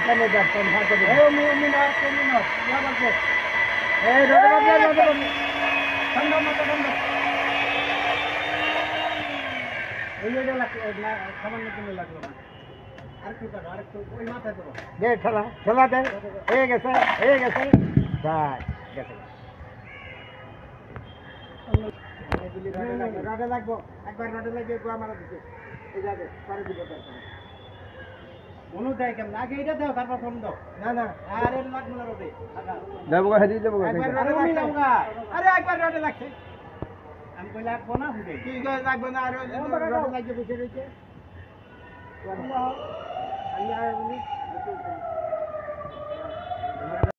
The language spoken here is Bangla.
এখানে দেখেন ভাগে এই মিনার ইয়া বলছে এই রোদে ঠান্ডা মাথা ঠান্ডা এই যে লাগলো সামান্য কিলো লাগলো না আরেকটু কাটো আরেকটু ওই মাথায় ধরো দে ঠেলা দে হয়ে গেছে যাই গেছে রডে লাগবো একবার রডে লাগিয়ে গো আমার দিতে এই যাবে পরে দিব দরকার মনু দেয় কেমন আগে এটা দাও তারপর ফোন দাও না আরে লাগবো না রডে দেবো গা হেদি দেবো গা একবার রডে লাগবো আরে একবার রডে লাগছে আমি কই লাগবো না হুদে কি কই লাগবো না আর রডে লাগিয়ে বসে রইছে আল্লাহ আল্লাহ